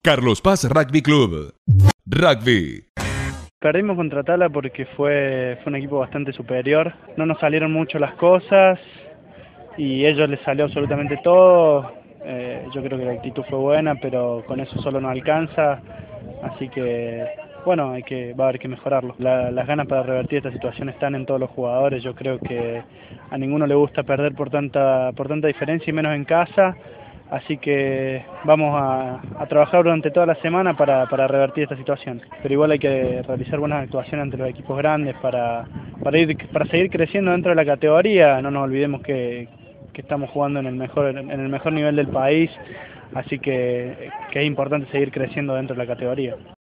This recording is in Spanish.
Carlos Paz Rugby Club. Rugby. Perdimos contra Tala porque fue un equipo bastante superior. No nos salieron mucho las cosas y a ellos les salió absolutamente todo. Yo creo que la actitud fue buena, pero con eso solo no alcanza. Así que, bueno, va a haber que mejorarlo. Las ganas para revertir esta situación están en todos los jugadores. Yo creo que a ninguno le gusta perder por tanta diferencia y menos en casa. Así que vamos a trabajar durante toda la semana para revertir esta situación. Pero igual hay que realizar buenas actuaciones ante los equipos grandes para seguir creciendo dentro de la categoría. No nos olvidemos que estamos jugando en el mejor nivel del país, así que es importante seguir creciendo dentro de la categoría.